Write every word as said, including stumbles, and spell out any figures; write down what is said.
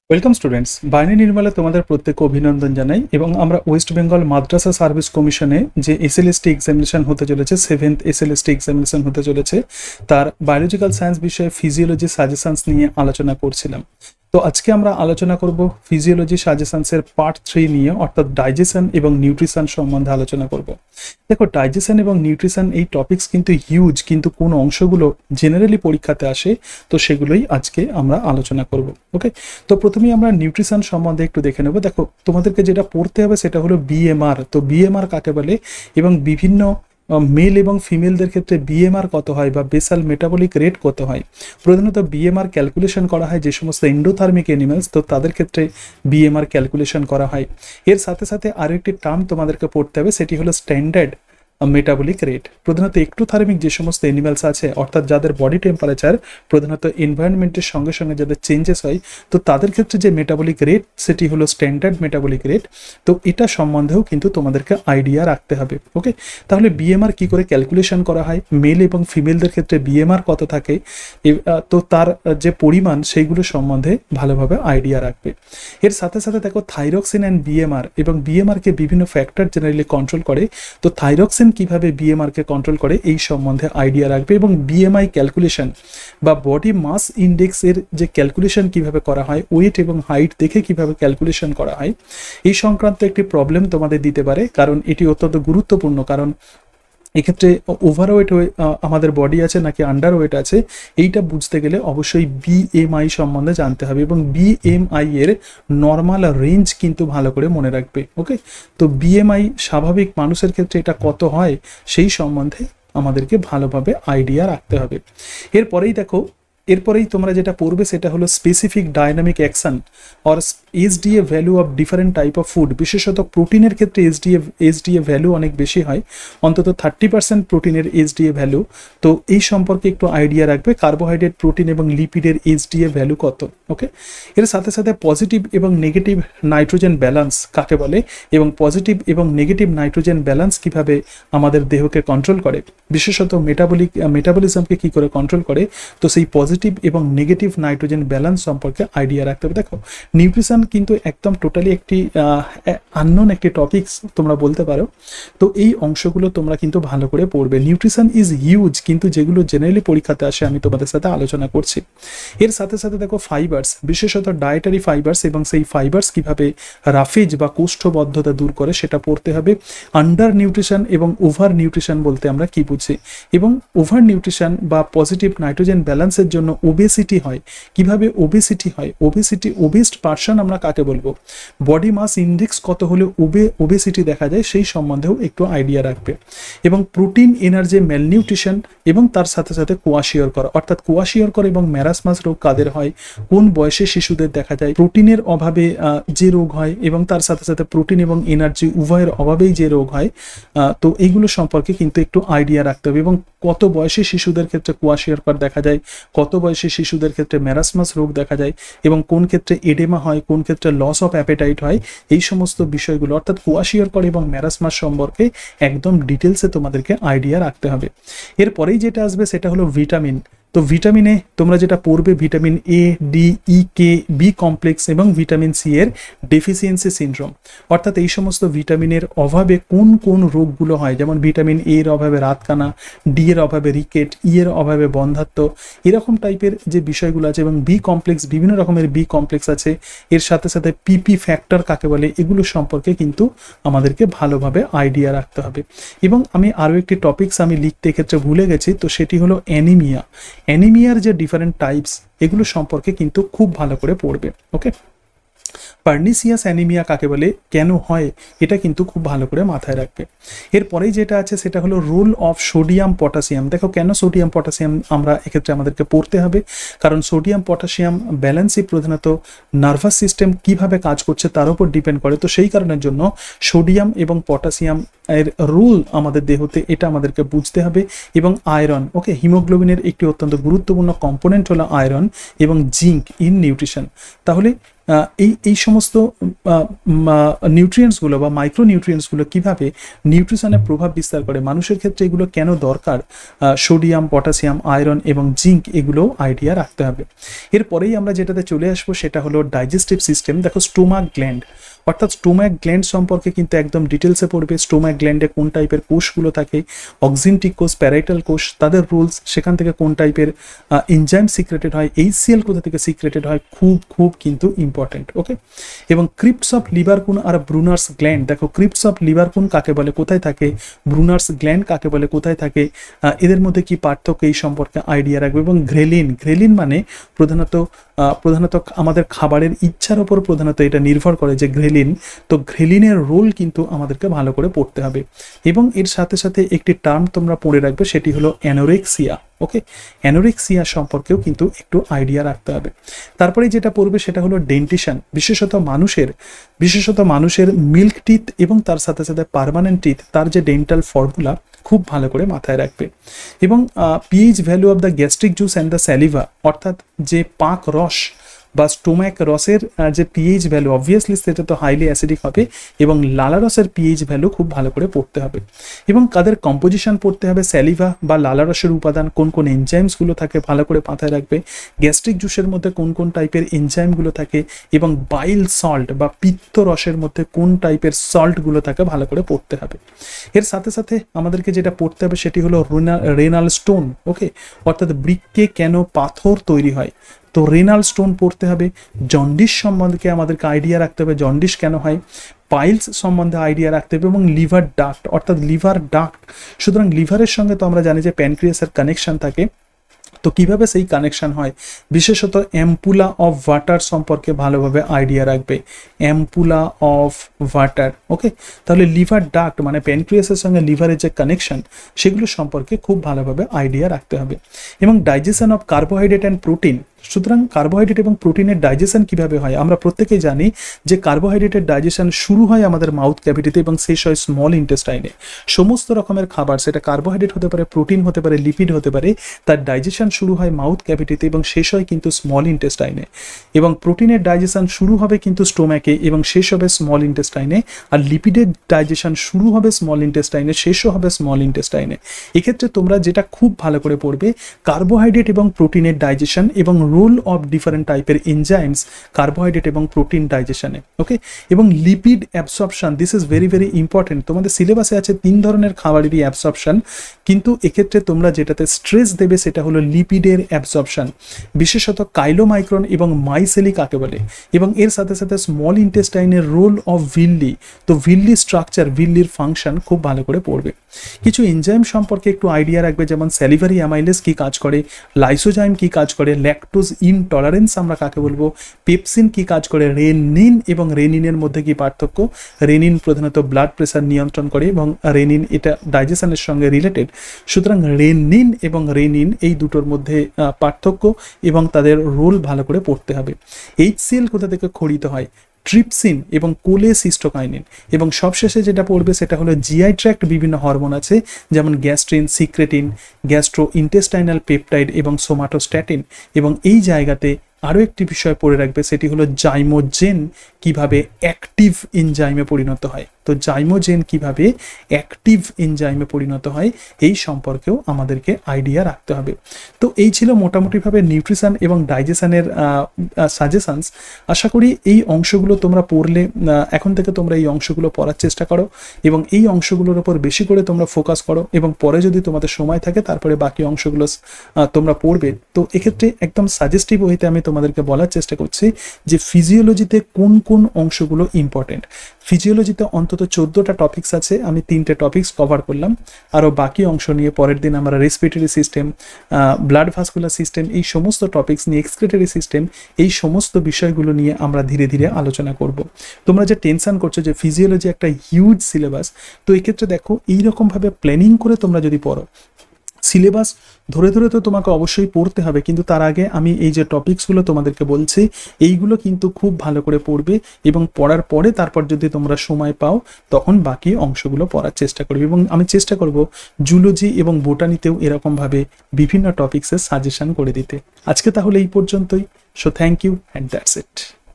Welcome students, বাইরে নির্মলে তোমাদের প্রত্যেককে অভিনন্দন জানাই এবং আমরা ওয়েস্ট বেঙ্গল মাদ্রাসা সার্ভিস কমিশনে যে এসএলএসটি এক্সামিনেশন হতে চলেছে, সেভেন্থ এসএলএসটি এক্সামিনেশন হতে চলেছে, তার বায়োলজিক্যাল সায়েন্স বিষয়ে ফিজিওলজি সাজেশনস নিয়ে আলোচনা করছিলাম। তো আজকে আমরা আলোচনা করব ফিজিওলজি সাজেশনসের পার্ট থ্রি নিয়ে, অর্থাৎ ডাইজেশন এবং নিউট্রিশন সম্বন্ধে আলোচনা করব। দেখো, ডাইজেশন এবং নিউট্রিশন এই টপিকস কিন্তু হিউজ, কিন্তু কোন অংশগুলো জেনারেলি পরীক্ষাতে আসে তো সেগুলোই আজকে আমরা আলোচনা করব। ওকে, তো প্রথমেই আমরা নিউট্রিশন সম্বন্ধে একটু দেখে নেব। দেখো, তোমাদেরকে যেটা পড়তে হবে সেটা হলো বিএমআর। তো বিএমআর কাকে বলে এবং বিভিন্ন মেল এবং ফিমেলদের ক্ষেত্রে বিএমআর কত হয় বা বেসাল মেটাবলিক রেট কত হয়। প্রধানত বিএমআর ক্যালকুলেশন করা হয় যে সমস্ত এন্ডোথার্মিক অ্যানিমালস, তো তাদের ক্ষেত্রে বিএমআর ক্যালকুলেশন করা হয়। এর সাথে সাথে আরও একটি টার্ম তোমাদেরকে পড়তে হবে, সেটি হলো স্ট্যান্ডার্ড মেটাবলিক রেট। প্রধানত একটোথার্মিক যে সমস্ত অ্যানিমালস আছে, অর্থাৎ যাদের বডি টেম্পারেচার প্রধানত এনভায়রনমেন্টের সঙ্গে সঙ্গে যাদের চেঞ্জেস হয়, তো তাদের ক্ষেত্রে যে মেটাবলিক রেট সেটি হলো স্ট্যান্ডার্ড মেটাবলিক রেট। তো এটা সম্বন্ধেও কিন্তু তোমাদেরকে আইডিয়া রাখতে হবে। ওকে, তাহলে বিএমআর কি করে ক্যালকুলেশন করা হয়, মেল এবং ফিমেলদের ক্ষেত্রে বিএমআর কত থাকে, তো তার যে পরিমাণ সেইগুলো সম্বন্ধে ভালোভাবে আইডিয়া রাখবে। এর সাথে সাথে দেখো, থাইরক্সিন অ্যান্ড বিএমআর এবং বিএমআরকে বিভিন্ন ফ্যাক্টর জেনারেলি কন্ট্রোল করে। তো থাইরক্সিন কিভাবে বিএমআর কে কন্ট্রোল করে এই সম্বন্ধে আইডিয়া রাখবে এবং বিএমআই ক্যালকুলেশন বা বডি মাস ইন্ডেক্স এর যে ক্যালকুলেশন কিভাবে করা হয়, ওয়েট এবং হাইট দেখে কিভাবে ক্যালকুলেশন করা হয়, এই সংক্রান্ত একটি প্রবলেম তোমাদের দিতে পারে, কারণ এটি অত্যন্ত গুরুত্বপূর্ণ। কারণ এক্ষেত্রে ওভারওয়েট আমাদের বডি আছে নাকি আন্ডার ওয়েট আছে, এইটা বুঝতে গেলে অবশ্যই বিএমআই সম্বন্ধে জানতে হবে এবং বিএমআই এর নর্মাল রেঞ্জ কিন্তু ভালো করে মনে রাখবে। ওকে, তো বিএমআই স্বাভাবিক মানুষের ক্ষেত্রে এটা কত হয় সেই সম্বন্ধে আমাদেরকে ভালোভাবে আইডিয়া রাখতে হবে। এরপরেই দেখো, এরপরেই তোমরা যেটা পড়বে সেটা হলো specific dynamic action or SDA value of different type of food. বিশেষত প্রোটিনের ক্ষেত্রে এসডিএ এসডিএ ভ্যালু অনেক বেশি হয়, অন্তত থার্টি পার্সেন্ট প্রোটিনের এসডিএ ভ্যালু। তো এই সম্পর্কে একটু আইডিয়া রাখবে, কার্বোহাইড্রেট, প্রোটিন এবং লিপিডের এসডিএ ভ্যালু কত। ওকে, এর সাথে সাথে পজিটিভ এবং নেগেটিভ নাইট্রোজেন ব্যালেন্স কাকে বলে এবং পজিটিভ এবং নেগেটিভ নাইট্রোজেন ব্যালেন্স কিভাবে আমাদের দেহকে কন্ট্রোল করে, বিশেষত মেটাবলিক মেটাবলিজমকে কি করে কন্ট্রোল করে, তো সেই পজিটিভ এবং নেগেটিভ নাইট্রোজেন ব্যালেন্স সম্পর্কে আইডিয়া রাখতে হবে। দেখো, নিউট্রিশন কিন্তু একদম টোটালি একটি আননোন একটি টপিকস তোমরা বলতে পারো। তো এই অংশগুলো তোমরা কিন্তু ভালো করে পড়বে। নিউট্রিশন ইজ হিউজ, কিন্তু যেগুলো জেনারেলি পরীক্ষাতে আসে আমি তোমাদের সাথে আলোচনা করছি। এর সাথে সাথে দেখো, ফাইবার্স, বিশেষত ডায়েটারি ফাইবার্স এবং সেই ফাইবার্স কিভাবে রাফেজ বা কোষ্ঠবদ্ধতা দূর করে সেটা পড়তে হবে। আন্ডার নিউট্রিশন এবং ওভার নিউট্রিশন বলতে আমরা কি বুঝি, এবং ওভার নিউট্রিশন বা পজিটিভ নাইট্রোজেন ব্যালেন্সের জন্য ওবেসিটি হয়, কিভাবে ওবেসিটি হয়, ওবেসিটি ওবেস্ট পার্সন আমরা কাকে বলবো, বডি মাস ইন্ডেক্স কত হলে ওবে ওবেসিটি দেখা যায় সেই সম্বন্ধেও একটু আইডিয়া রাখবে। এবং প্রোটিন এনার্জি ম্যালনিউট্রিশন এবং তার সাথে সাথে কোয়াশিয়রকর, অর্থাৎ কোয়াশিয়রকর এবং ম্যারাসমাস রোগ কাদের হয়, কোন বয়সে শিশুদের দেখা যায়, প্রোটিনের অভাবে যে রোগ হয় এবং তার সাথে সাথে প্রোটিন এবং এনার্জি উভয়ের অভাবেই যে রোগ হয়, তো এইগুলো সম্পর্কে কিন্তু একটু আইডিয়া রাখতে হবে। এবং কত বয়সে শিশুদের ক্ষেত্রে কোয়াশিয়রকর দেখা যায়, কত বয়সে শিশুদের ক্ষেত্রে ম্যারাসমাস রোগ দেখা যায় এবং কোন ক্ষেত্রে এডেমা হয়, কোন ক্ষেত্রে লস অফ অ্যাপেটাইট হয়, এই সমস্ত বিষয়গুলো অর্থাৎ কোয়াশিয়রকর এবং ম্যারাসমাস সম্পর্কে একদম ডিটেলসে তোমাদেরকে আইডিয়া রাখতে হবে। এরপরেই যেটা আসবে সেটা হলো ভিটামিন। তো ভিটামিনে তোমরা যেটা পড়বে, vitamin A, D, E, K, B complex এবং ভিটামিন সি এর ডেফিসিয়েন্সি সিনড্রোম, অর্থাৎ এই সমস্ত ভিটামিনের অভাবে কোন কোন রোগগুলো হয়, যেমন ভিটামিন এ এর অভাবে রাতকানা, ডি এর অভাবে রিকেট, ই এর অভাবে বন্ধ্যাত্ব, এরকম টাইপের যে বিষয়গুলো আছে। এবং বি কমপ্লেক্স, বিভিন্ন রকমের বি কমপ্লেক্স আছে। এর সাথে সাথে পিপি ফ্যাক্টর কাকে বলে, এগুলো সম্পর্কে কিন্তু আমাদেরকে ভালোভাবে আইডিয়া রাখতে হবে। এবং আমি আরও একটি টপিকস আমি লিখতে ক্ষেত্রে ভুলে গেছি, তো সেটি হলো অ্যানিমিয়া। অ্যানিমিয়ার যে ডিফারেন্ট টাইপস, এগুলো সম্পর্কে কিন্তু খুব ভালো করে পড়বে। ওকে, পার্নিসিয়াস অ্যানিমিয়া কাকে বলে, কেন হয়, এটা কিন্তু খুব ভালো করে মাথায় রাখবে। এরপরেই যেটা আছে সেটা হলো রোল অফ সোডিয়াম পটাশিয়াম। দেখো, কেন সোডিয়াম পটাশিয়াম আমরা এক্ষেত্রে আমাদেরকে পড়তে হবে, কারণ সোডিয়াম পটাশিয়াম ব্যালেন্সই প্রধানত নার্ভাস সিস্টেম কিভাবে কাজ করছে তার উপর ডিপেন্ড করে। তো সেই কারণের জন্য সোডিয়াম এবং পটাশিয়াম এর রোল আমাদের দেহতে, এটা আমাদেরকে বুঝতে হবে। এবং আয়রন, ওকে, হিমোগ্লোবিনের একটি অত্যন্ত গুরুত্বপূর্ণ কম্পোনেন্ট হলো আয়রন এবং জিঙ্ক ইন নিউট্রিশন। তাহলে এই এই সমস্ত নিউট্রিয়েন্টসগুলো বা মাইক্রো নিউট্রিয়েন্টসগুলো কীভাবে নিউট্রিশনে প্রভাব বিস্তার করে, মানুষের ক্ষেত্রে এগুলো কেন দরকার, সোডিয়াম, পটাশিয়াম, আয়রন এবং জিঙ্ক, এগুলো আইডিয়া রাখতে হবে। এরপরেই আমরা যেটাতে চলে আসবো সেটা হলো ডাইজেস্টিভ সিস্টেম। দেখো স্টোমাক গ্ল্যান্ড, অর্থাৎ স্টোমাক গ্ল্যান্ড সম্পর্কে কিন্তু একদম ডিটেলসে পড়বে। স্টোমাক গ্ল্যান্ডে কোন টাইপের কোষগুলো থাকে, অক্সিনটিক কোষ, প্যারাইটাল কোষ, তাদের রুলস, সেখান থেকে কোন টাইপের এনজাইম সিক্রেটেড হয়, এইচসিএল কোথা থেকে সিক্রেটেড হয়, খুব খুব কিন্তু ইম্পর্টেন্ট। ওকে, এবং ক্রিপ্টস অফ লিভারকুন আর ব্রুনার্স গ্ল্যান্ড। দেখো ক্রিপ্টস অফ লিভারকুন কাকে বলে, কোথায় থাকে, ব্রুনার্স গ্ল্যান্ড কাকে বলে, কোথায় থাকে, এদের মধ্যে কি পার্থক্য, এই সম্পর্কে আইডিয়া রাখবে। এবং গ্রেলিন, গ্রেলিন মানে প্রধানত প্রধানত আমাদের খাবারের ইচ্ছার ওপর প্রধানত এটা নির্ভর করে যে গ্রেলিন, তো গ্রেলিনের রোল কিন্তু আমাদেরকে ভালো করে পড়তে হবে। এবং এর সাথে সাথে একটি টার্ম তোমরা পড়ে রাখবে, সেটি হলো অ্যানোরেক্সিয়া। ওকে, অ্যানোরেক্সিয়া সম্পর্কেও কিন্তু একটু আইডিয়া রাখতে হবে। তারপরে যেটা পড়বে সেটা হলো ডেন্টিশন, বিশেষত মানুষের বিশেষত মানুষের মিল্ক টিথ এবং তার সাথে সাথে পার্মানেন্ট টিথ, তার যে ডেন্টাল ফর্মুলা খুব ভালো করে মাথায় রাখবে। এবং pH value of the gastric juice and the saliva, অর্থাৎ যে পাক রস বা স্টোম্যাক রসের যে পিএইচ ভ্যালু, অবভিয়াসলি সেটা তো হাইলি অ্যাসিডিক হবে, এবং লালা রসের পিএইচ ভ্যালু খুব ভালো করে পড়তে হবে। এবং কাদের কম্পোজিশন পড়তে হবে, স্যালিভা বা লালা রসের উপাদান কোন কোন এনজাইমসগুলো থাকে ভালো করে মাথায় রাখবে, গ্যাস্ট্রিক জুসের মধ্যে কোন কোন টাইপের এনজাইমগুলো থাকে, এবং বাইল সল্ট বা পিত্ত রসের মধ্যে কোন টাইপের সল্টগুলো থাকে ভালো করে পড়তে হবে। এর সাথে সাথে আমাদেরকে যেটা পড়তে হবে সেটি হলো রেনাল স্টোন। ওকে, অর্থাৎ বৃক্কে কেন পাথর তৈরি হয়, তো রেনাল স্টোন পড়তে হবে। জন্ডিস সম্বন্ধে আমাদেরকে আইডিয়া রাখতে হবে, জন্ডিস কেন হয়, পাইলস সম্বন্ধে আইডিয়া রাখতে হবে, এবং লিভার ডাক্ট, অর্থাৎ লিভার ডাক্ট। সুতরাং লিভারের সঙ্গে তো আমরা জানি যে প্যানক্রিয়াসের কানেকশন থাকে, তো কিভাবে সেই কানেকশন হয়, বিশেষত অ্যাম্পুলা অফ ওয়াটার সম্পর্কে ভালোভাবে আইডিয়া রাখবে, অ্যাম্পুলা অফ ওয়াটার। ওকে, তাহলে লিভার ডাক্ট মানে প্যানক্রিয়াসের সঙ্গে লিভারের যে কানেকশন, সেগুলো সম্পর্কে খুব ভালোভাবে আইডিয়া রাখতে হবে। এবং digestion of carbohydrate and protein, সুতরাং কার্বোহাইড্রেট এবং প্রোটিনের ডাইজেশন কিভাবে হয়, আমরা প্রত্যেকেই জানি যে কার্বোহাইড্রেটের ডাইজেশন শুরু হয় আমাদের মাউথ ক্যাভিটিতে এবং শেষ হয় স্মল ইন্টেস্টাইনে। সমস্ত রকমের খাবার, সেটা কার্বোহাইড্রেট হতে পারে, প্রোটিন হতে পারে, লিপিড হতে পারে, তার ডাইজেশন শুরু হয় মাউথ ক্যাভিটিতে এবং শেষ হয় কিন্তু স্মল ইন্টেস্টাইনে। এবং প্রোটিনের ডাইজেশন শুরু হবে কিন্তু স্টোম্যাকে এবং শেষ হবে স্মল ইন্টেস্টাইনে, আর লিপিডের ডাইজেশন শুরু হবে স্মল ইন্টেস্টাইনে, শেষও হবে স্মল ইন্টেস্টাইনে। এক্ষেত্রে তোমরা যেটা খুব ভালো করে পড়বে, কার্বোহাইড্রেট এবং প্রোটিনের ডাইজেশন এবং রোল অফ ডিফারেন্ট টাইপের এনজাইমস কার্বোহাইড্রেট এবং প্রোটিন ডাইজেশনে। ওকে, এবং lipid absorption, this is very very important. তোমাদের সিলেবাসে আছে তিন ধরনের খাবারেরই অ্যাবসর্পশন, কিন্তু এক্ষেত্রে তোমরা যেটাতে স্ট্রেস দেবে সেটা হলো লিপিডের অ্যাবসর্পশন, বিশেষত কাইলোমাইক্রন এবং মাইসেলি কাকে বলে, এবং এর সাথে সাথে স্মল ইন্টেস্টাইনের রোল অফ ভিল্লি, তো ভিল্লি স্ট্রাকচার, ভিল্লির ফাংশন খুব ভালো করে পড়বে। কিছু এনজাইম সম্পর্কে একটু আইডিয়া রাখবে, যেমন স্যালিভারি অ্যামাইলেজ কি কাজ করে, লাইসোজাইম কি কাজ করে, ল্যাকটোজ ইনটলারেন্স আমরা কাকে বলবো, পেপসিন কি কাজ করে, রেনিন এবং রেনিনের মধ্যে কি পার্থক্য, রেনিন প্রধানত ব্লাড প্রেসার নিয়ন্ত্রণ করে এবং রেনিন এটা ডাইজেশনের সঙ্গে রিলেটেড। সুতরাং রেনিন এবং রেনিন এই দুটোর মধ্যে পার্থক্য এবং তাদের রোল ভালো করে পড়তে হবে। এইচসিএল কোথা থেকে খরিত হয়, ট্রিপসিন এবং কোলেসিস্টোকাইনিন। এবং সবশেষে যেটা পড়বে সেটা হলো জিআই ট্র্যাক্ট বিভিন্ন হরমোন আছে, যেমন gastrin, secretin, gastro intestinal peptide এবং সোমাটোস্ট্যাটিন। এবং এই জায়গাতে আরও একটি বিষয় পড়ে রাখবে, সেটি হলো জাইমোজেন কিভাবে অ্যাক্টিভ এনজাইমে পরিণত হয়। তো জাইমোজেন কিভাবে অ্যাক্টিভ এনজাইমে পরিণত হয় এই সম্পর্কেও আমাদেরকে আইডিয়া রাখতে হবে। তো এই ছিল মোটামুটিভাবে নিউট্রিশন এবং ডাইজেশনের সাজেশনস। আশা করি এই অংশগুলো তোমরা পড়লে, এখন থেকে তোমরা এই অংশগুলো পড়ার চেষ্টা করো এবং এই অংশগুলোর উপর বেশি করে তোমরা ফোকাস করো, এবং পরে যদি তোমাদের সময় থাকে তারপরে বাকি অংশগুলো তোমরা পড়বে। তো এক্ষেত্রে একদম সাজেস্টিভ ওয়েতে আমি তোমাদেরকে বলার চেষ্টা করছি যে ফিজিওলজিতে কোন কোন অংশগুলো ইম্পর্টেন্ট। ফিজিওলজিতে অন্তত চোদ্দোটা টপিক্স আছে, আমি তিনটে টপিক্স কভার করলাম, আরও বাকি অংশ নিয়ে পরের দিন আমরা respiratory system, blood vascular system, এই সমস্ত টপিক্স নিয়ে, এক্সক্রিটরি সিস্টেম, এই সমস্ত বিষয়গুলো নিয়ে আমরা ধীরে ধীরে আলোচনা করব। তোমরা যে টেনশন করছো যে ফিজিওলজি একটা হিউজ সিলেবাস, তো এক্ষেত্রে দেখো এইরকমভাবে প্ল্যানিং করে তোমরা যদি পড়ো, সিলেবাস ধরে ধরে তো তোমাকে অবশ্যই পড়তে হবে, কিন্তু তার আগে আমি এই যে টপিকসগুলো তোমাদেরকে বলছি এইগুলো কিন্তু খুব ভালো করে পড়বে, এবং পড়ার পরে তারপর যদি তোমরা সময় পাও তখন বাকি অংশগুলো পড়ার চেষ্টা করবে। এবং আমি চেষ্টা করব জুলজি এবং বোটানিতেও এরকমভাবে বিভিন্ন টপিক্সের সাজেশন করে দিতে। আজকে তাহলে এই পর্যন্তই। So thank you and that's it.